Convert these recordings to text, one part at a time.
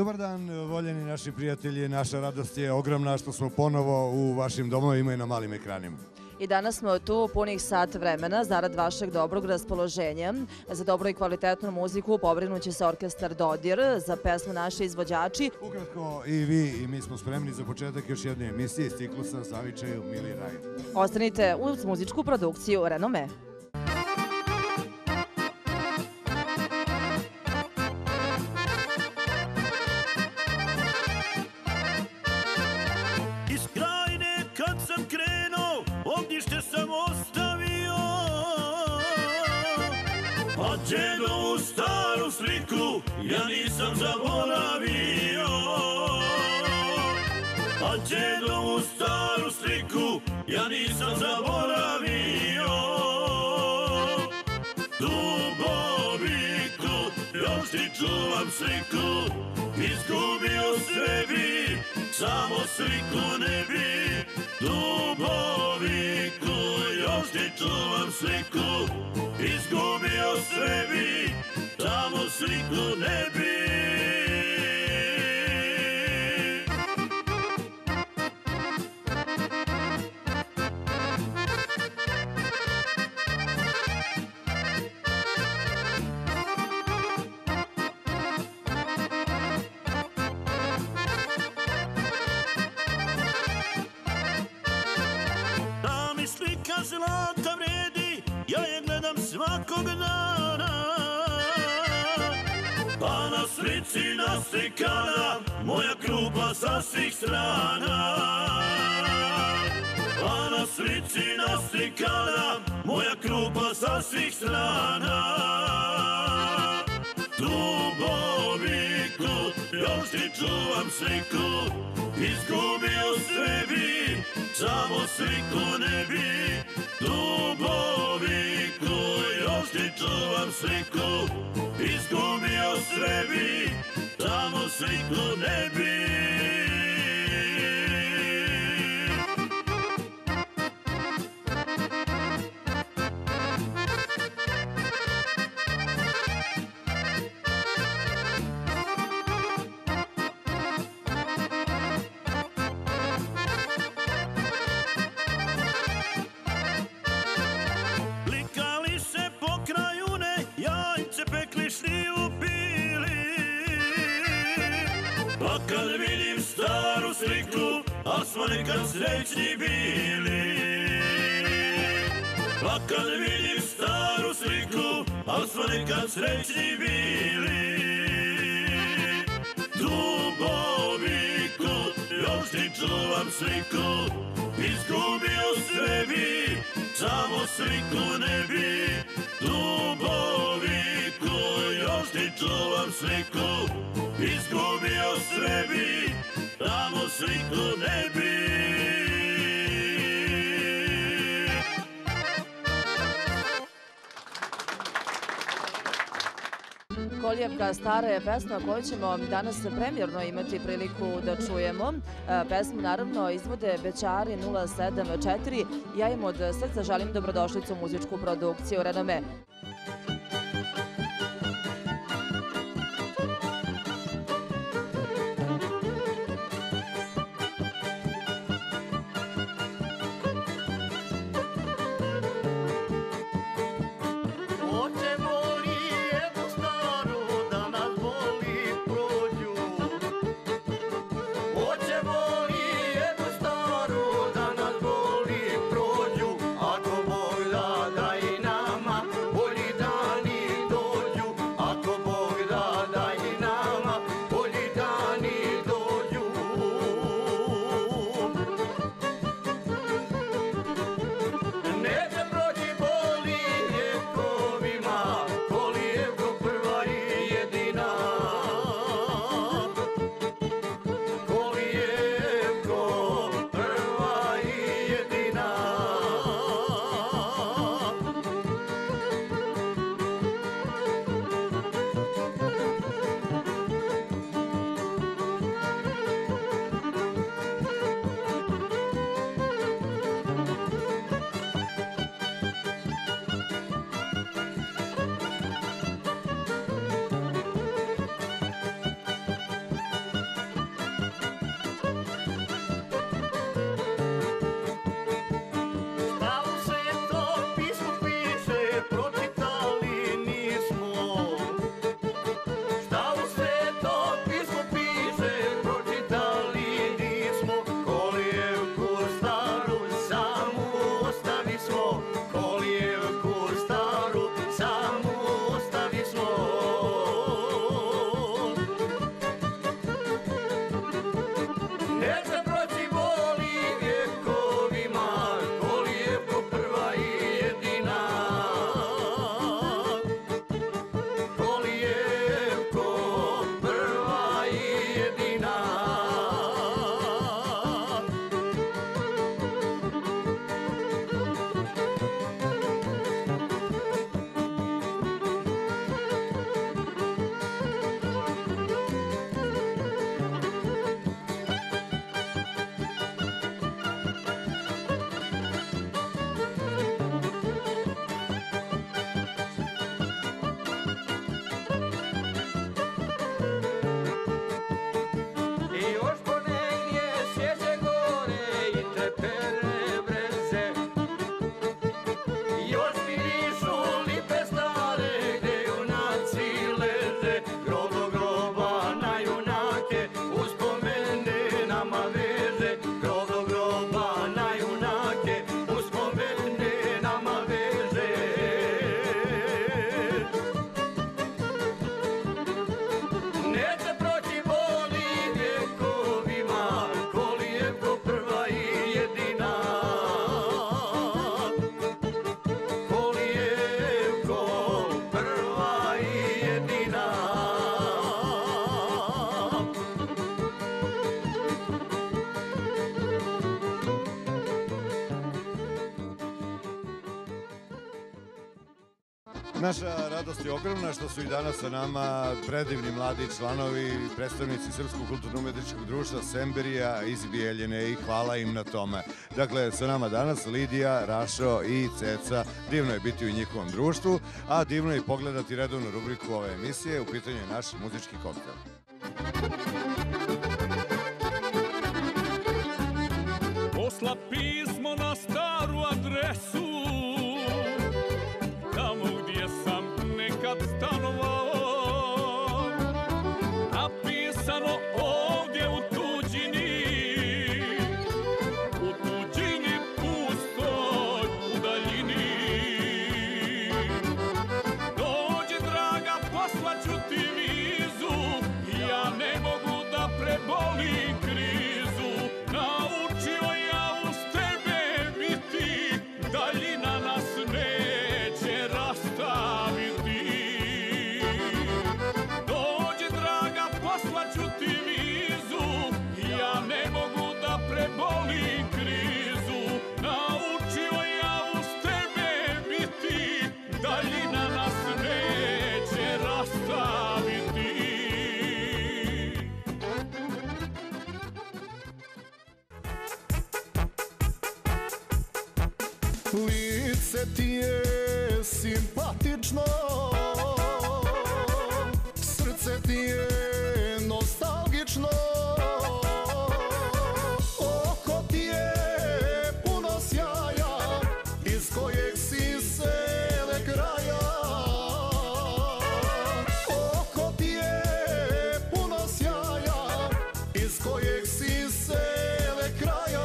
Dobar dan, voljeni naši prijatelji. Naša radost je ogromna što smo ponovo u vašim domovima i na malim ekranima. I danas smo tu punih sat vremena zarad vašeg dobrog raspoloženja. Za dobro i kvalitetnu muziku pobrinuće se orkestar Dodir, za pesmu naši izvođači. Ukratko i vi i mi smo spremni za početak još jedne emisije iz ciklusa Zavičaju Mili raj. Ostanite uz muzičku produkciju Renome. Ognjište sam ostavio, a djedovu staru sliku ja nisam zaboravio. A djedovu staru sliku ja nisam zaboravio. Duboviku, još ti čuvam sliku, izgubio sve bi, samo sliku ne bi. Duboviku, još ti čuvam sliku, izgubio sve bi, samo sliku ne bi. Zlata vredi, ja je gledam svakog dana, pa na slici naslikana moja krupa sa svih strana. Pa na slici naslikana moja krupa sa svih strana. Duboviku, još ti čuvam sliku, izgubio sve bi, samo sliku ne bi. Duboviku, još ti čuvam sliku, izgubio sve bi, samo sliku ne bi. Pa kad vidim staru sliku, a smo nekad srećni bili. Pa kad vidim staru sliku, a smo nekad srećni bili. Duboviku, još ti čuvam sliku, izgubio sve bi, samo sliku ne bi. Duboviku, još ti čuvam sliku, izgubio sve bi, samo sliku ne bi. Kolijevka stara je pesma koju ćemo danas premijerno imati priliku da čujemo. Pesmu naravno izvode Bećari 074. Ja im od srca želim dobrodošlicu u muzičku produkciju Renome. Ako Bog da i nama bolji dan. Naša radost je ogromna što su i danas sa nama predivni mladi članovi, predstavnici Srpskog kulturno-umetničkog društva Semberija iz Bijeljine i hvala im na tome. Dakle, sa nama danas Lidija, Rašo i Ceca. Divno je biti u njihovom društvu, a divno je i pogledati redovnu rubriku ove emisije. U pitanju je naš muzički koktel. Posla pismo na staru adresu, tamo gdje sam nekad stanovao, napisano ovdje u tuđini pustoj u daljini. Dođi draga, poslaću ti vizu, ja ne mogu da prebolim krizu. Naučio ja uz tebe biti, daljina nas neće rastaviti. Dođi draga, poslaću ti vizu, ja ne mogu da prebolim krizu. Naučio ja uz tebe biti, daljina nas neće rastaviti. Lice ti je simpatično, srce ti je nostalgično, oko ti je puno sjaja, iz kojeg si sele kraja. Oko ti je puno sjaja, iz kojeg si sele kraja.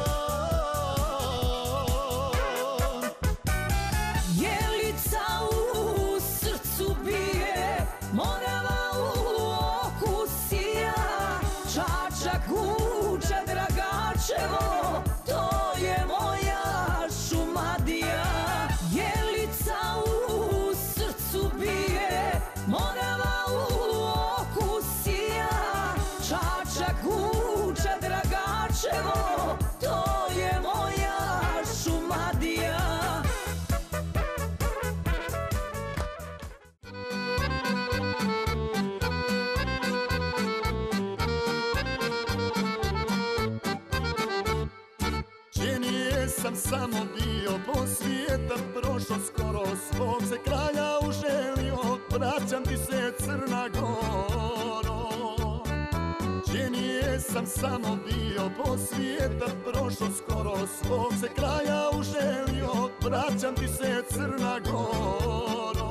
Jelica u srcu bije, Morava u oku sija, Čačak vuče Dragačevo, to je moja Šumadija. Jelica u srcu bije, Morava u oku sija, Čačak vuče Dragačevo, to je moja Šumadija. Činije sam samo dio po svijeta prošao, skoro svog se kralja uželio, vraćam ti se Crna Goro. Činije sam samo dio po svijeta prošao, skoro svog se kralja uželio, vraćam ti se Crna Goro.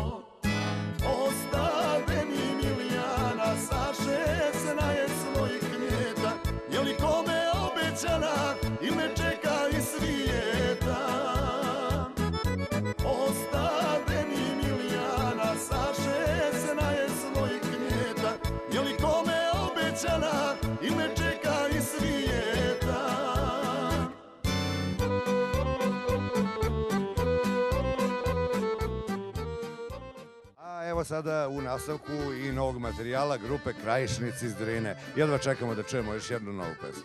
Ostave mi Milijana sa 16 svojih kmeta, je li kome obećana ili me čeka iz svijeta? Ostave mi Milijana sa 16 svojih kmeta, je li kome obećana ili me čeka iz svijeta? A evo sada u nastavku i novog materijala grupe Krajišnici iz Drine. Jedva čekamo da čujemo još jednu novu pesmu.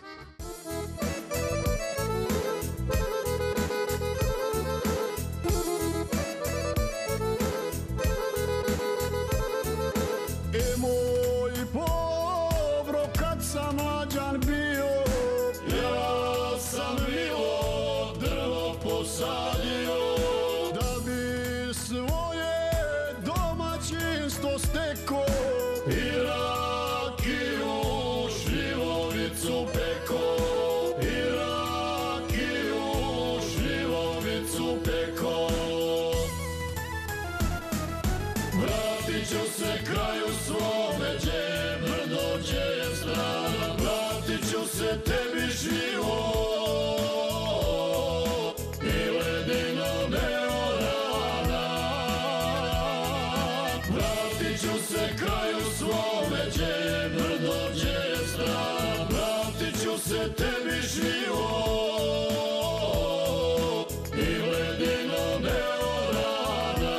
E moj povro kad sam mlađan bio, ja sam bilo drvo posadio, da bi svoje domaćinstvo steko, i rakiju šljivovicu peko, i rakiju šljivovicu peko. Vratit ću se kraju svome, gdje je brdo, gdje je strana, vratit ću se tebi život i ledino neorana. Vratit ću se kraju svome, gdje je brdo, gdje je strana, vratit ću se tebi život i ledino neorana.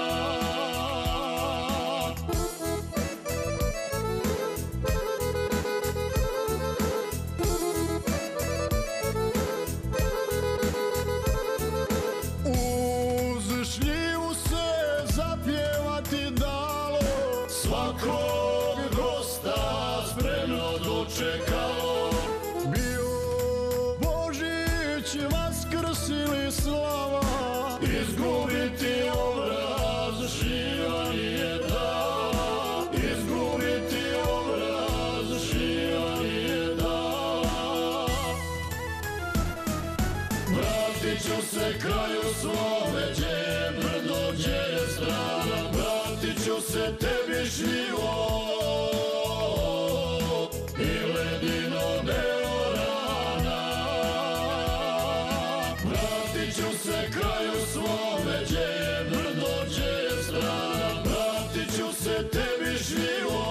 Uz šljivu se zapjeva svakog gosta spremno dočekao. Bio Božić, Vaskrs ili slava, izgubiti obraz živa nije da. Izgubiti obraz živa nije da. Vratit ću se kraju svome, gdje je brdo, gdje je strana. Vratit ću se tebi živo i ledino neorana. Vratit ću se kraju svome, gdje je brdo, gdje je strana. Vratit ću se tebi živo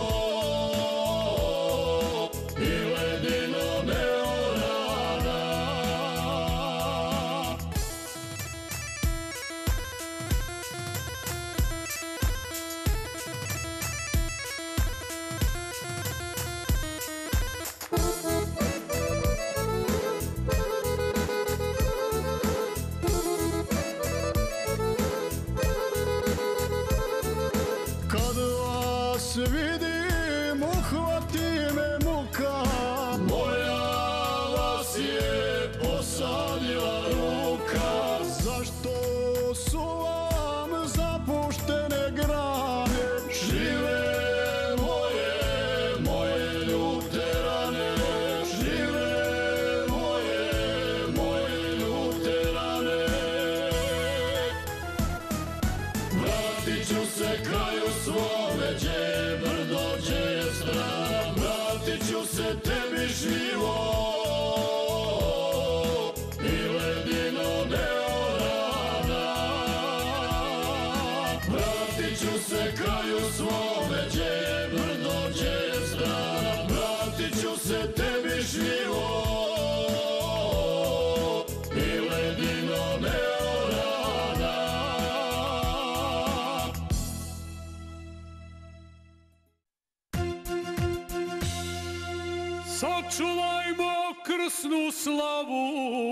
i ledino neorana. Kad vas vidim, uhvati me muka, moja vas je posadila ruka. Zašto su vam zapuštene grane? Žive moje, moje ljute rane. Žive moje, moje ljute rane. Vratit ću se kraju svome, gdje je brdo, gdje je strana. Vratit ću se tebi živo i ledino neorana. Vratit ću se kraju svome, gdje je brdo, gdje je strana. Vratit ću se tebi živo i ledino neorana. Sačuvajmo krsnu slavu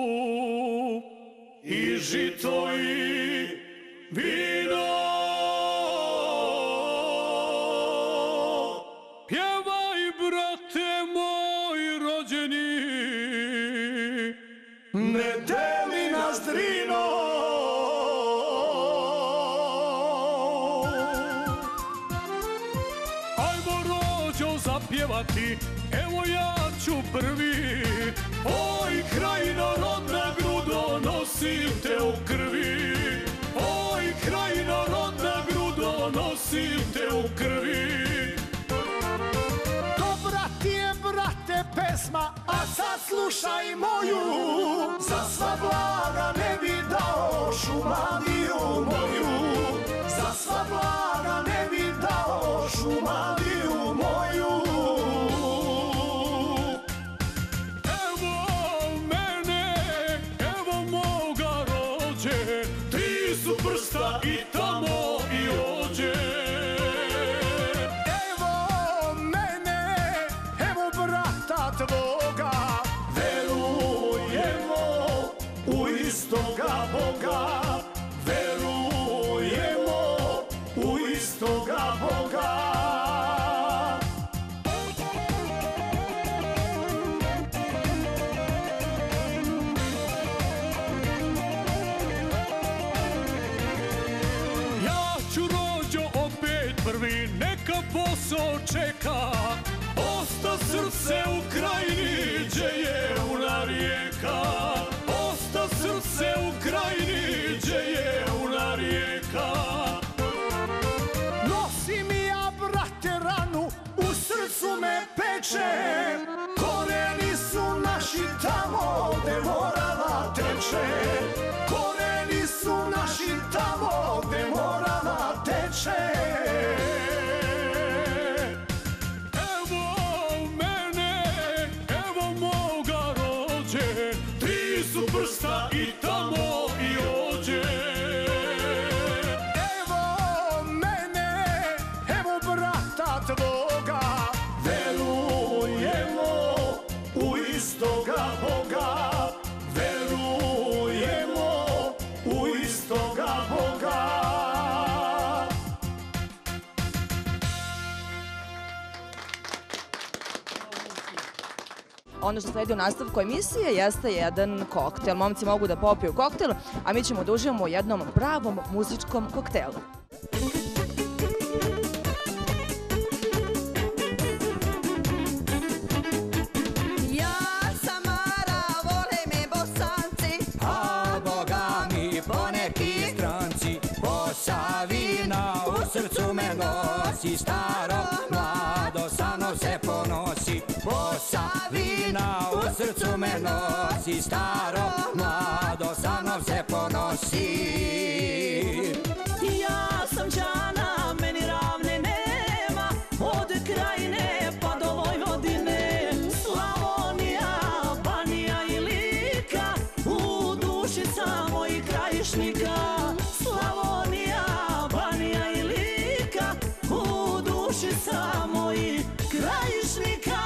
i žito i vino. Pjevaj, brate moj rođeni, Ne deli nas drino. ajmo rođo zapjevati, evo ja ću prvi. Oj, krajino rodna grudo, nosim te u krvi. Oj, krajino rodna grudo, nosim te u krvi. Dobra ti je, brate, pesma, a sad slušaj moju. Za sva blaga ne bi dao Šumadiju moju. Za sva blaga ne bi dao Šumadiju moju. Evo mene, evo moga rođe, tri su prsta i tamo i ođe. Evo mene, evo brata tvoga, verujemo u istoga Boga. Verujemo u istoga Boga. Ja ću rođo opet prvi, neka posao čeka. Osta srce u krajini, gdje je una rijeka. Osta srce u krajini, gdje je una rijeka. Nosim ja, brate, ranu, u srcu me peče. Koreni su naši tamo, gde Morava teče. Koreni su naši tamo, gde Morava teče. ono što sledi u nastavku emisije jeste jedan koktel. Momci mogu da popiju koktel, a mi ćemo da uživamo u jednom pravom muzičkom koktelu. Savina u srcu me nosi, staro, mlado, sa mnom se ponosi. Posavina u srcu me nosi, staro, mlado, sa mnom se ponosi. Ja sam Đana, meni ravne nema, od Krajine pa do Vojvodine. Slavonija, Banija i Lika, u duši sam mojih Krajišnika. Slavonija, Banija i Lika, u duši sam mojih Krajišnika.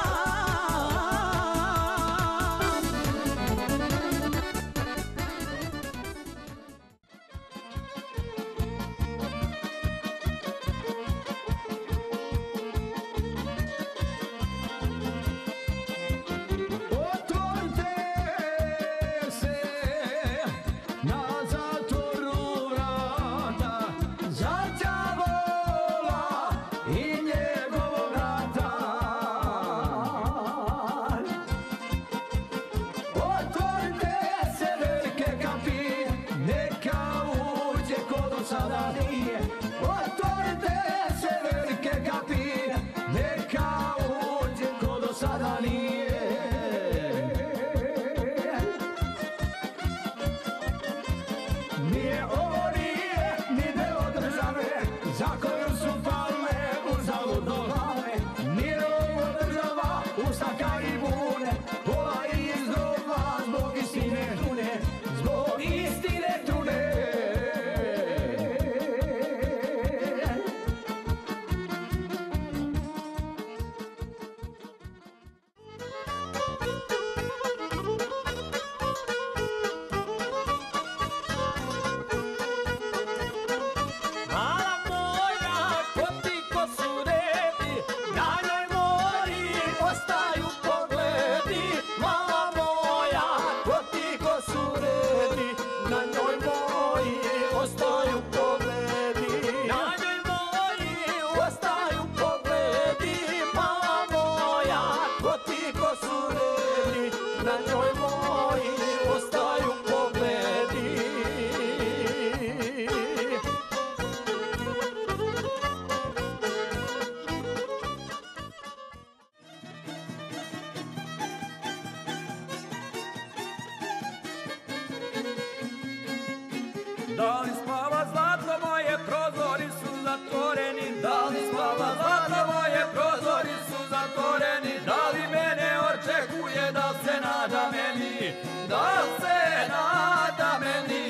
Da li spava zlato moje, prozori su zatvoreni. Da li spava zlato moje, prozori su zatvoreni. Da li mene očekuje, da se nada meni, da se nada meni.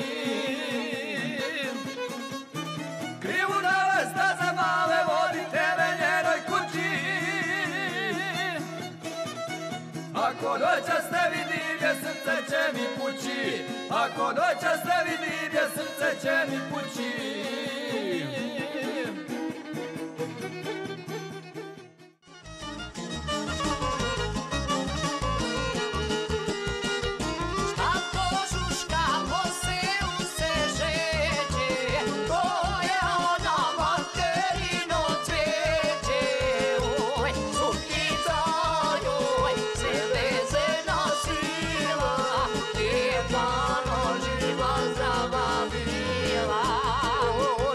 Krivunale staze male, vodi tebe njenoj kući. Ako noćas ne vidim je, srce će mi pući. Ako noćas ne vidim je, srce će mi pući. Oh,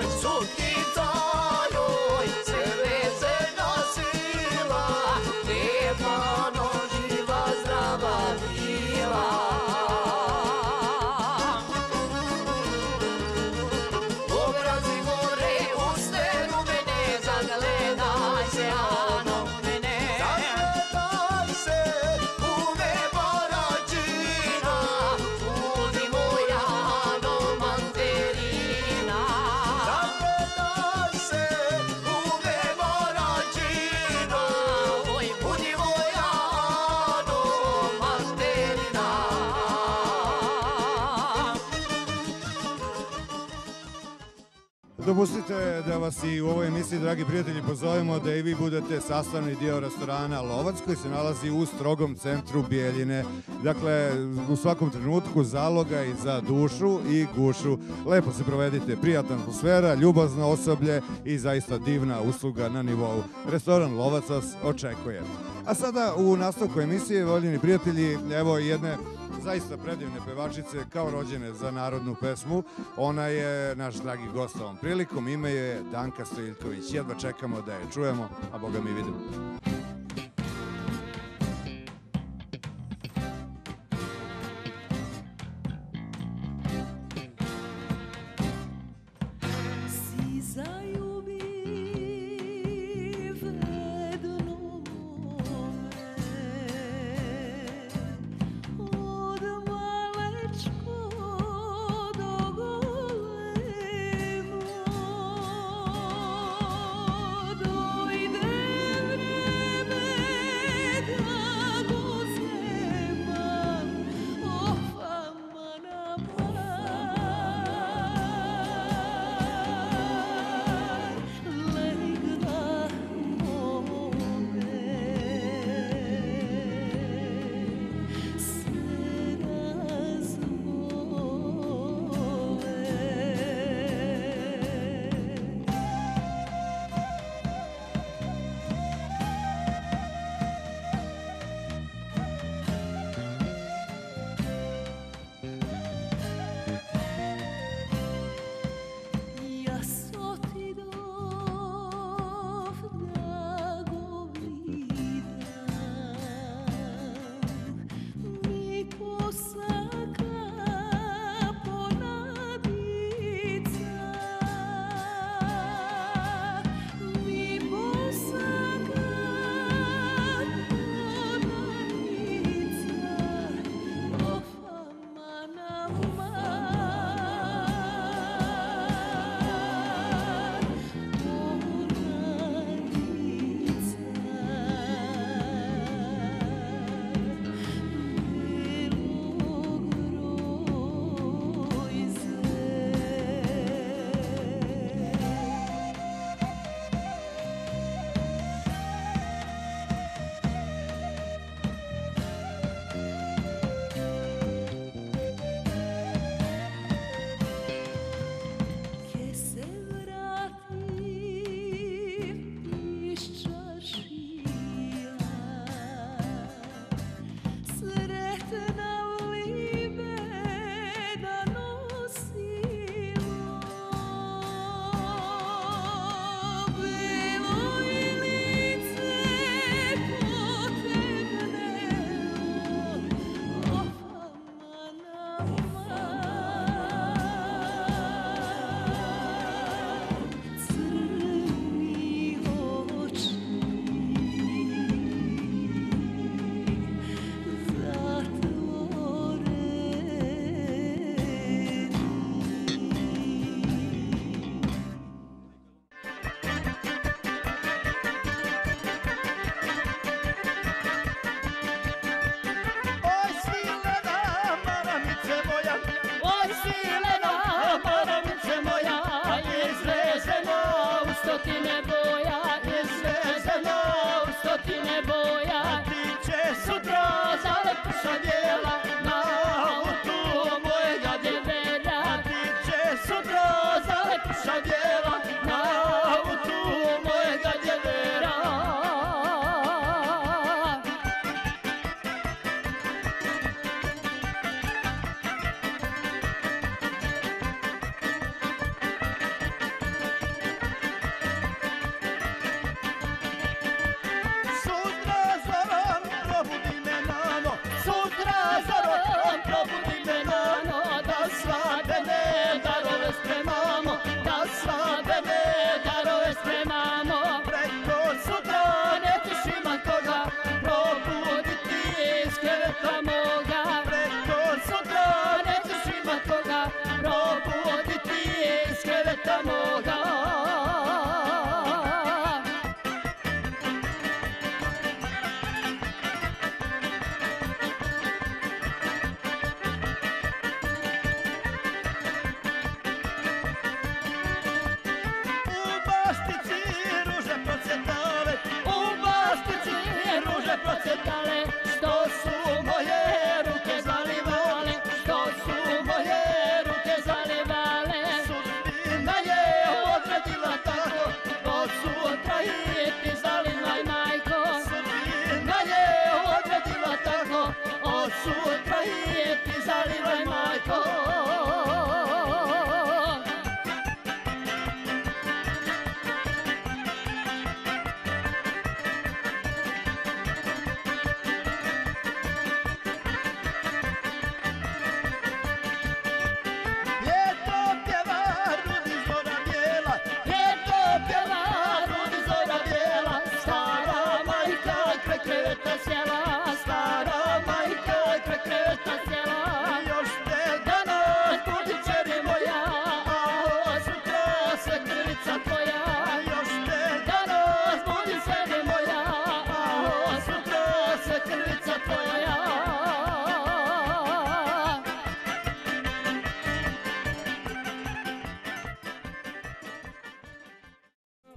Dopustite da vas i u ovoj emisiji, dragi prijatelji, pozovemo da i vi budete sastavni dio restorana Lovac, koji se nalazi u strogom centru Bijeljine. Dakle, u svakom trenutku zaloga i za dušu i gušu. Lepo se provedite, prijatna atmosfera, ljubazno osoblje i zaista divna usluga na nivou. Restoran Lovac vas očekuje. A sada u nastavku emisije, voljeni prijatelji, evo jedne zaista predivne pevačice, kao rođene za narodnu pesmu. Ona je naš dragi gost ovom prilikom, ime je Danka Stojiljković. Jedva čekamo da je čujemo, a boga mi vidimo.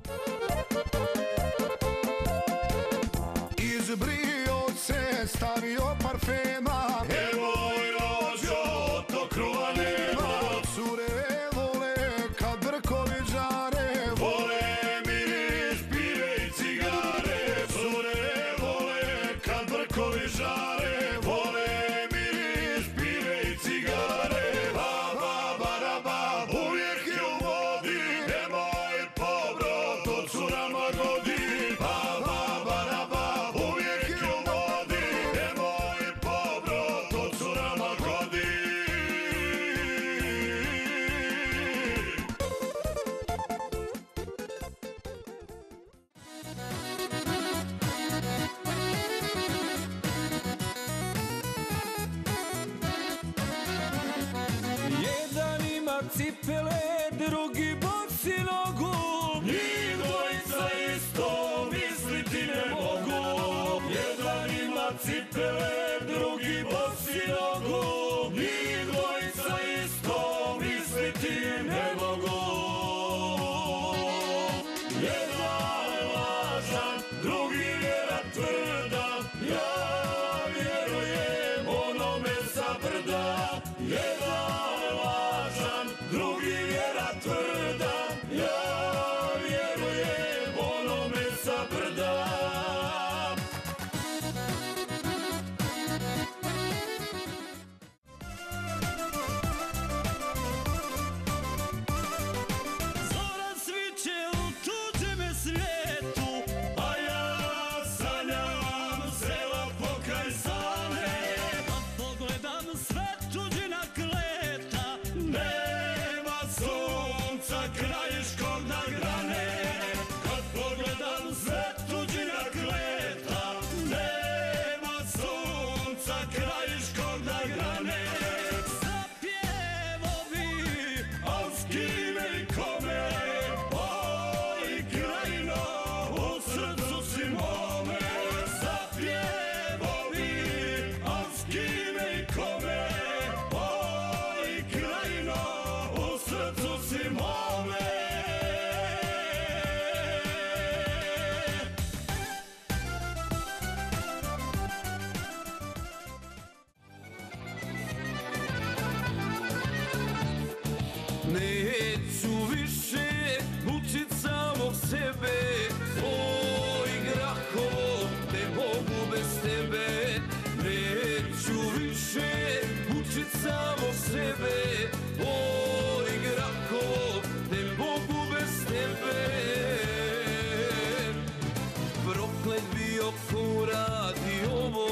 Izbrio se, stavio parfema, Evo i rođo, to kruva nema. cure vole kad brkovi žare, Vole miris pive i cigare. Cure vole kad brkovi žare. Vole miris pive i cigare. Baba, baraba, uvijek je u vodi. Nemoj pobro, to curama godi. Baba, baraba, uvijek je u vodi. Nemoj pobro, to curama godi. Jedan ima cipele, drugi bosi nogu. Njih dvojica isto misliti ne mogu. Jedan ima cipele, drugi bosi nogu. Njih dvojica isto misliti ne mogu. Jedan je lažan, drugi vjera tvrda. Ja vjerujem onome sa brda. Jedan je lažan, drugi vjera tvrda. Ja vjerujem onome sa brda. Zora sviće u tuđeme svijetu, A ja sanjam sela pokraj Save. kad pogledam sve tuđina kleta. Nema sunca krajiškom na grane. Kad pogledam sve tuđina kleta. Nema sunca krajiškom na grane. Zapjevovi, Al s kime i kome? Oj, krajino, u srcu si mome. Zapjevovi, al s kime i kome? Oj, krajino, u srcu si mome. neću više učit samog sebe. Oj, Grahovo, ne mogu bez tebe. Neću više učit samog sebe. Oj, Grahovo, ne mogu bez tebe. Proklet bio ko radi ovo,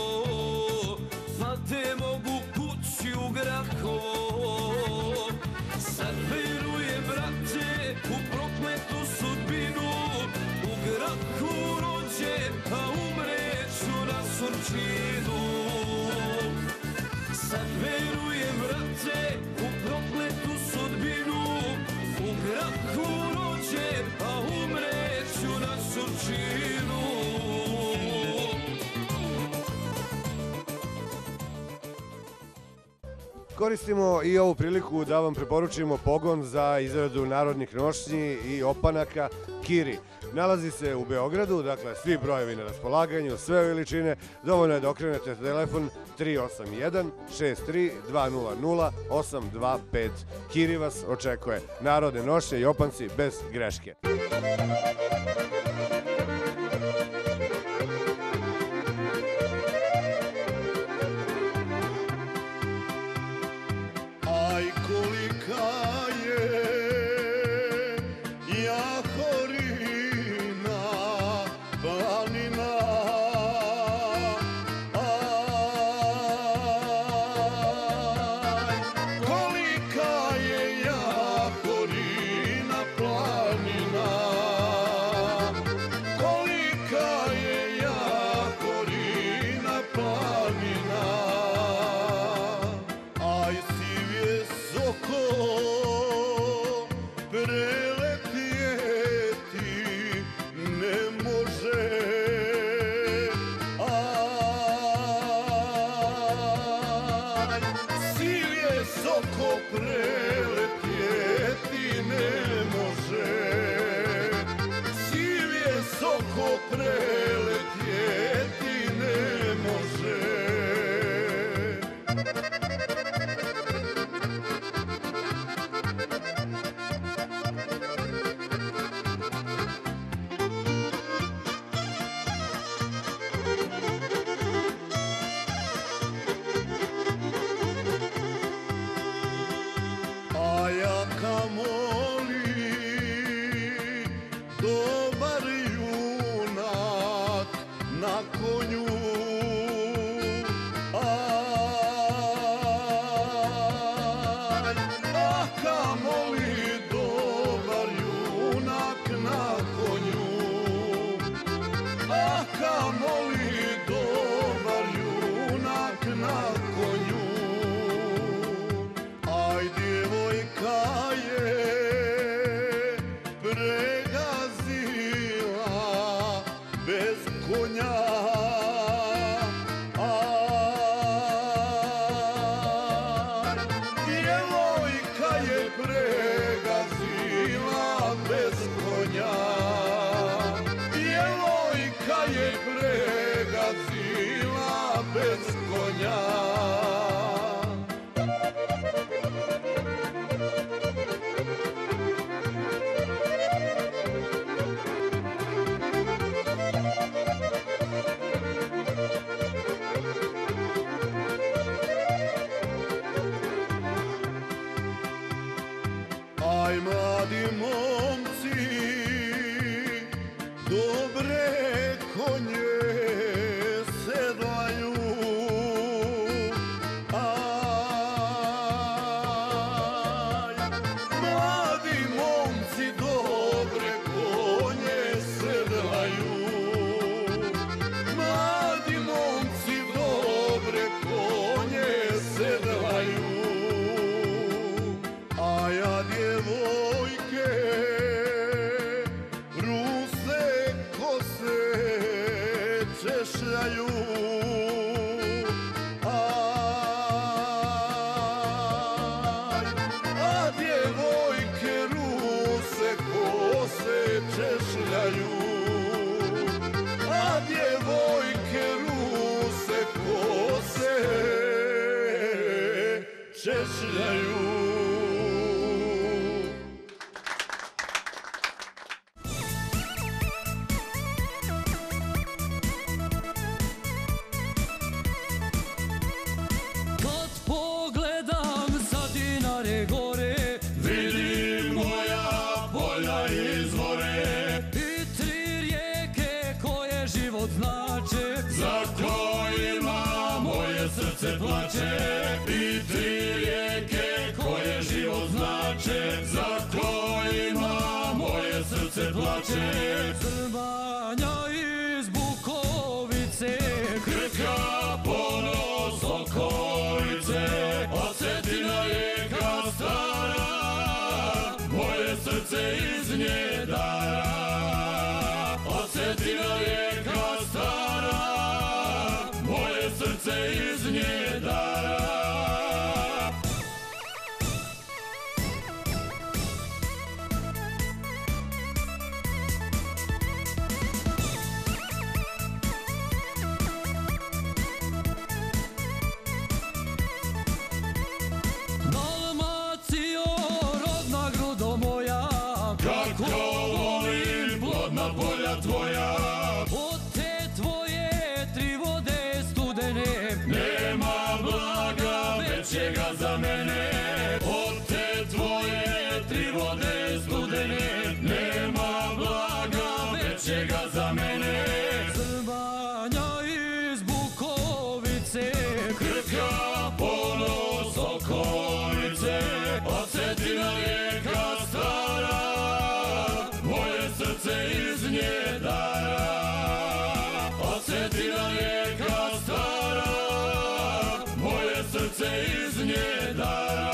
pa te mogu kući u Grahovo. Sad verujem, brate, u prokletu sudbinu. U Grahu rođen, a umreću na Surčinu. Sad verujem, brate, u prokletu sudbinu. U Grahu rođen, a umreću na Surčinu. Koristimo i ovu priliku da vam preporučimo pogon za izradu narodnih nošnji i opanaka Kiri. Nalazi se u Beogradu, dakle svi brojevi na raspolaganju, sve veličine. Dovoljno je da okrenete telefon 381 63 200 825. Kiri vas očekuje. Narodne nošnje i opanci bez greške. Aj kolika je Jahorina planina, aj kolika je Jahorina planina. konja. Djevojka je pregazila bez konja. Djevojka je pregazila bez konja. Aj, mladi momci, dobre konje sedlaju. Aj, mladi momci, dobre konje sedlaju. Mladi momci, dobre konje sedlaju. A ja djevojke ruse kose češljaju. Aj, a djevojke ruse kose češljaju. A djevojke ruse kose češljaju. Kad pogledam sa Dinare gore, Vidim moja polja izvore, i tri rijeke koje život znače, za kojima moje srce plače. I tri rijeke koje život znače, za kojima moje srce plače. Zrmanja iz Bukovice, Krka, Ponos, Okolice, Osetina rijeka stara, moje srce iz nje dara. Osetina rijeka stara, moje srce iz nje dara. Dalmacijo, rodna grudo moja, Kako volim plodna polja tvoja, od te tvoje tri vode studene, nema blaga većega za mene. Od te tvoje tri vode studene, nema blaga većega za mene. Zrmanja iz Bukovice, Krka, Ponos, Okolice, Osetina rijeka stara, moje srce iz nje dara. Osetina rijeka stara, moje srce iz nje dara.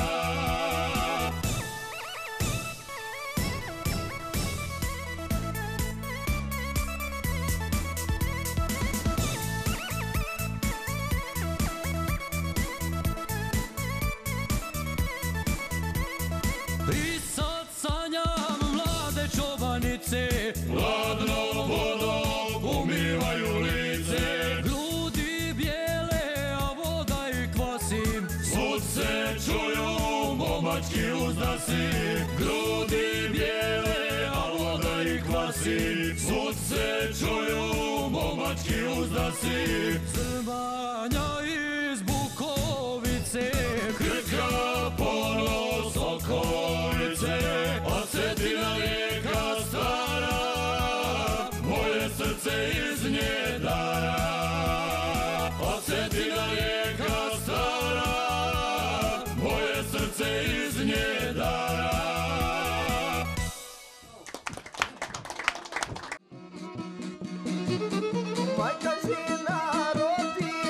i sad sanjam mlade čobanice, Hladnom vodom umivaju lice, grudi bijele, a voda i kvasim, svud se čuju momački uzdasi. Grudi bijele, a voda i kvasi, svud se čuju momački uzdasi. zrmanja iz Bukovice, Krka, Ponos, Okolice, Osetina rijeka stara, moje srce iz nje dara. Osetina rijeka stara, moje srce iz nje dara. Majka žena rodi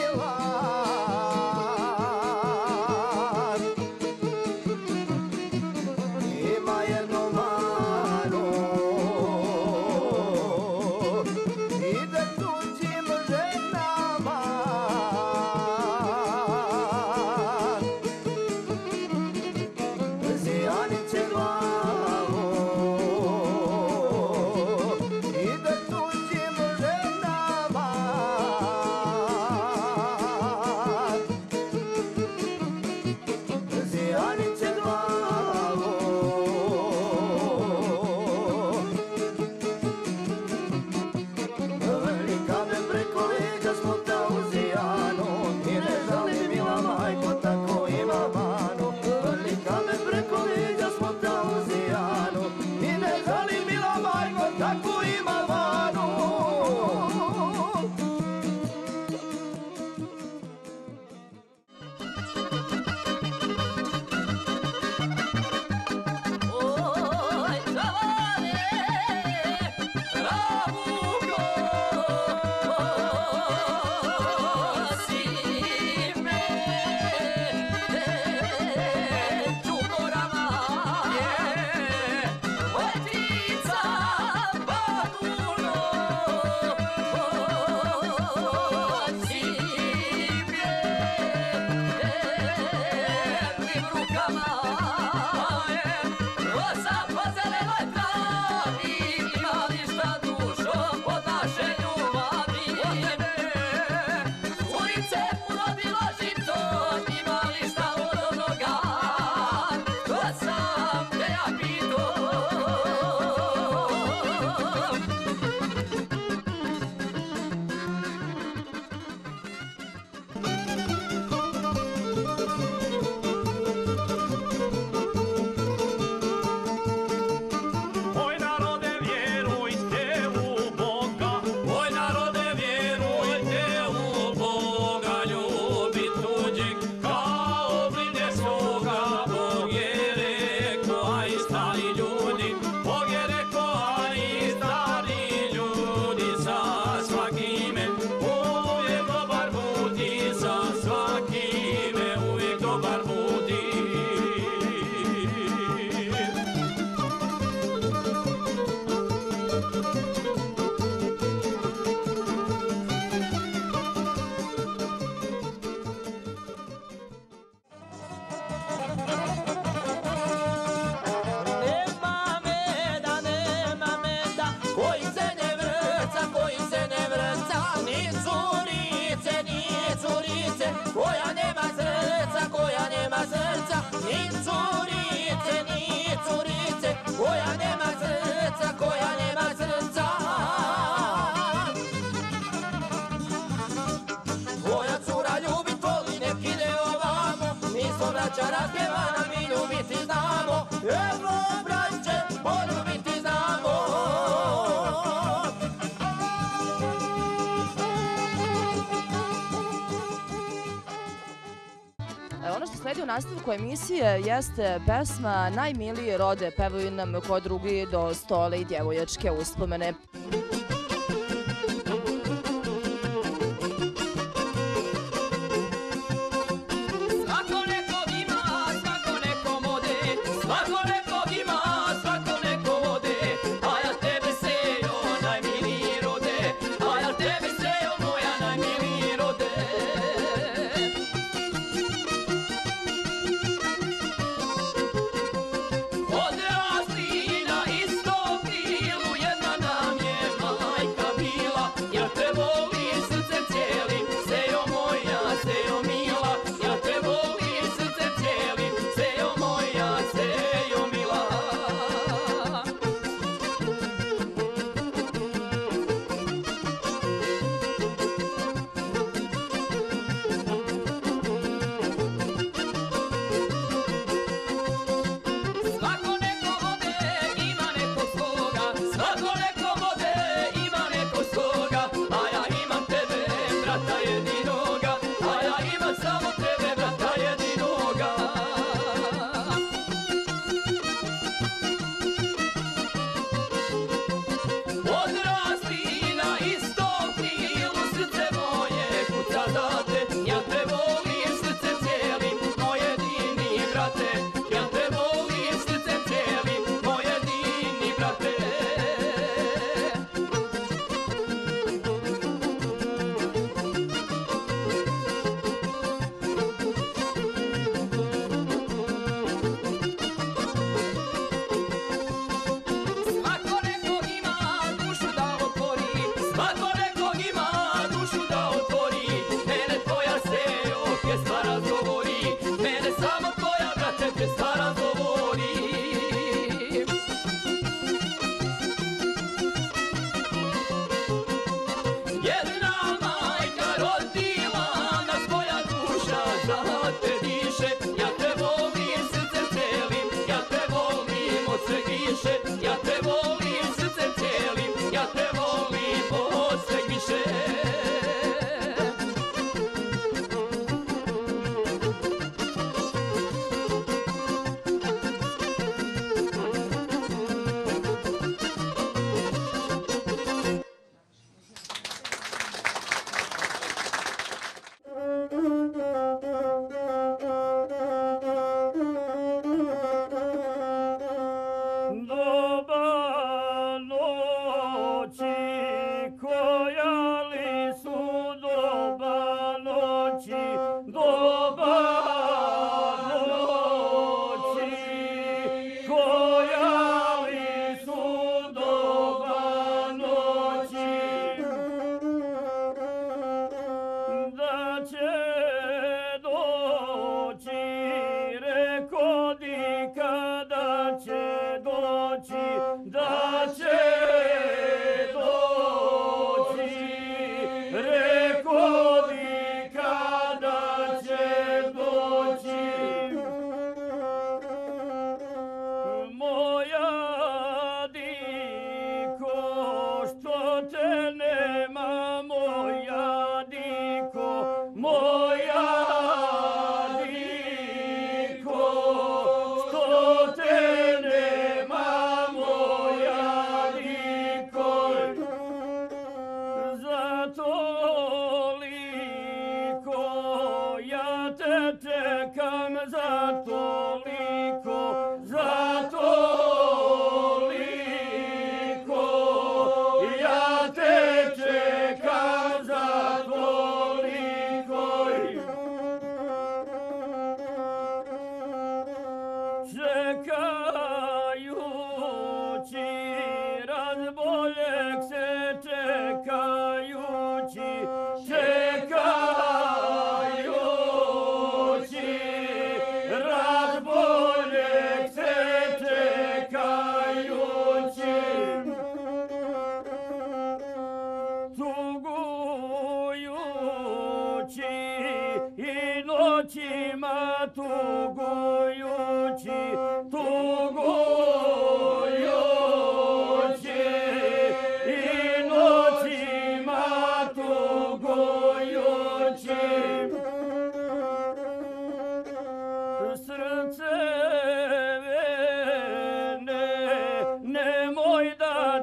sledi u nastavku emisije jeste pesma Najmilije rode, pevaju nam ko drugi do stole i djevojačke uspomene.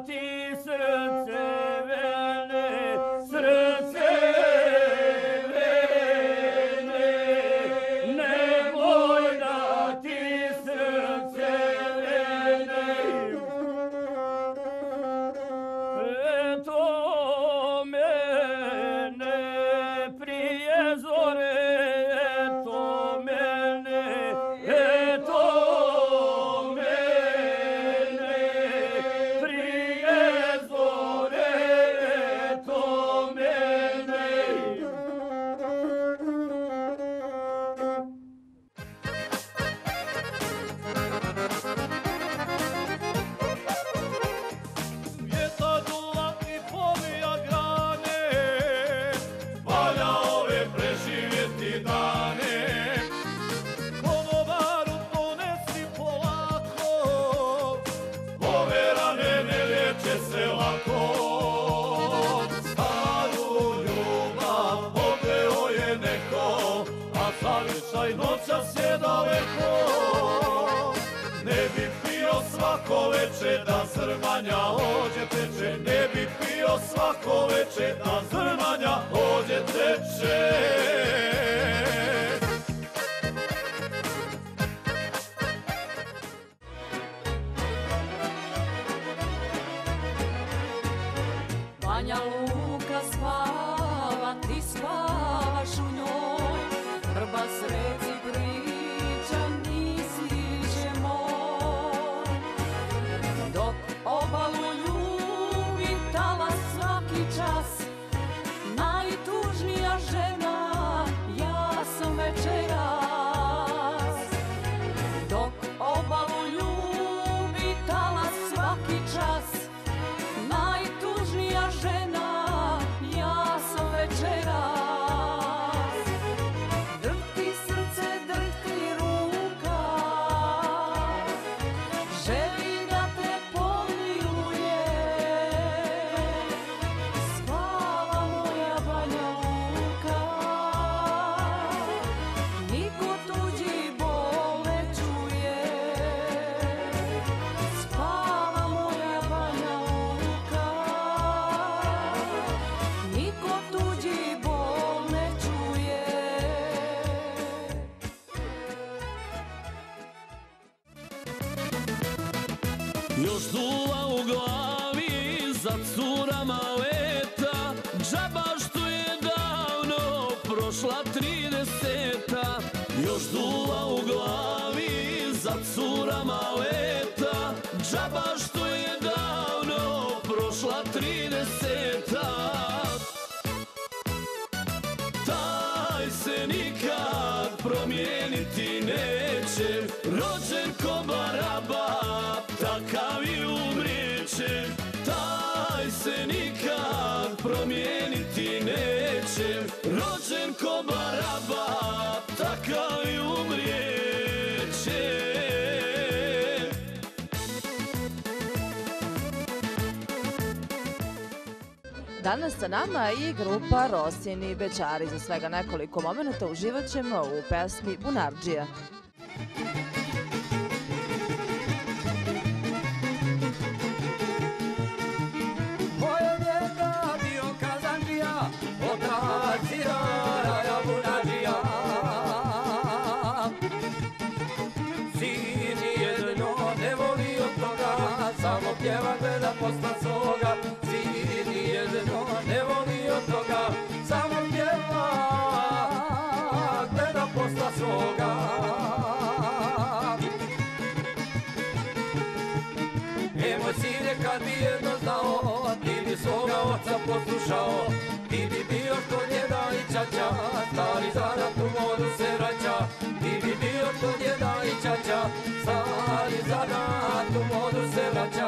ti srce mene, srce mene, nemoj da ti srce mene. Eto mene prije zore, eto mene, eto mene prije zore, eto mene. Vjetar dula i povija grane, valja ove preživjeti dane. Konobaru donesi polako, ove rane ne liječe se lako. Staru ljubav odveo je neko, a zavičaj noćas je daleko. Ne bi pio svako veče da zrmanja ođe teče, ne bi pio svako veče da zrmanja ođe teče. Banja Luka spava, ti spavaš u njoj. Vrbas reci priča, misliće moj. Dok obalu ljubi talas svaki čas, najtužnija žena, ja sam večeras. Dok obalu ljubi talas svaki čas, najtužnija žena, ja sam večeras. Drhti srce, drhti ruka, želi da te pomiluje. Spava moja Banja Luka, niko tuđi bol ne čuje. Spava moja Banja Luka, niko tuđi bol ne čuje. Još dula u glavi za curama leta, džaba što je davno prošla 30-ta. Još dula u glavi za curama leta, džaba što je davno prošla 30-ta. Taj se nikad promijeniti neće, rođen ko Baraba, takav i umrijeće. Taj se nikad promijeniti neće, rođen ko Baraba, takav i umrijeće. Danas sa nama i grupa Rosini Bećari. Za svega nekoliko momenata uživat ćemo u pesmi Bunardžija. Moje djeda bio kazandija, otac Sirara Bunardžija. Sin nijedno ne voli od toga, samo pjeva gleda posla svoga. Sin nijedno ne voli od toga, samo pjeva gleda posla svoga. Moj sine, kad bi jedno znao, ti bi svoga oca poslušao. Ti bi bio što djeda i čača, stari zanat u modu se vraća. Ti bi bio što djeda i čača, stari zanat u modu se vraća.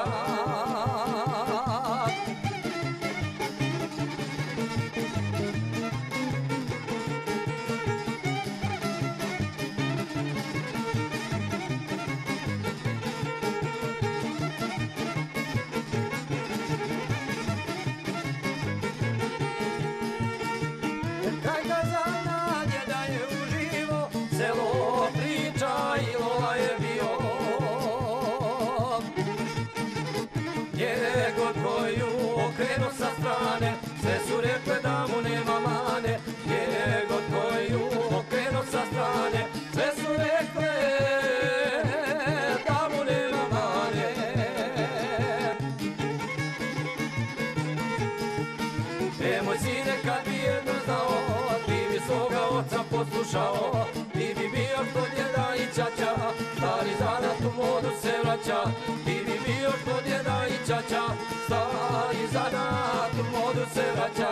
Moj sine, kad bi jedno znao, ti bi svoga oca poslušao, ti bi bio što djeda i čača, stari zanat u modu se vraća. Ti bi bio što djeda i čača, stari zanat u modu se vraća.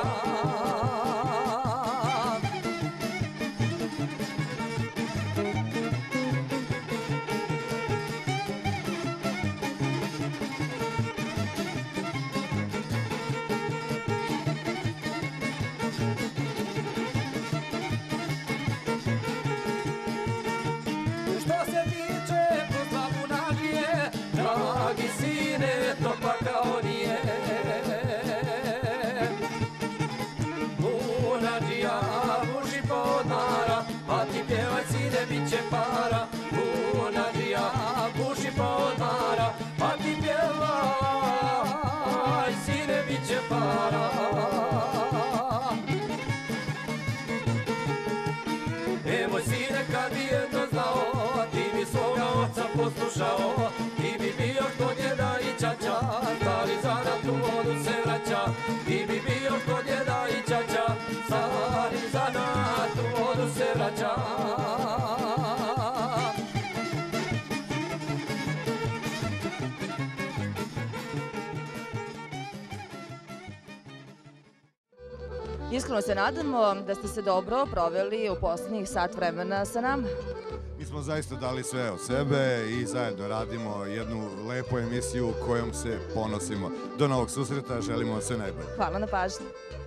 Što se tiče posla Bunadije, dragi sine, to pa kao nije. Bunadija, buši podnara, a ti pjevaj sine, bit će para. Bunadija, buši podnara, a ti pjevaj sine, bit će para. Moj sine, kad bi jedno znao, ti bi svoga oca poslušao, ti bi bio što djeda i čača, stari zanat u vodu se vraća. Ti bi bio što djeda i čača, stari zanat u vodu se vraća. Iskreno se nadamo da ste se dobro proveli u posljednjih sat vremena sa nama. Mi smo zaista dali sve od sebe i zajedno radimo jednu lepu emisiju kojom se ponosimo. Do novog susreta, želimo sve najbolje. Hvala na pažnji.